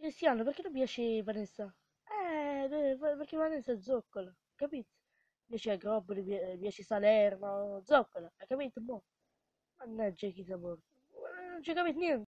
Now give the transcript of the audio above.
Cristiano, perché non piace Vanessa? Perché Vanessa è zoccola, capito? Piace Grobboli, piace Salerno, zoccola, hai capito? Mo? Mannaggia chi sa morto. Non ci capito niente.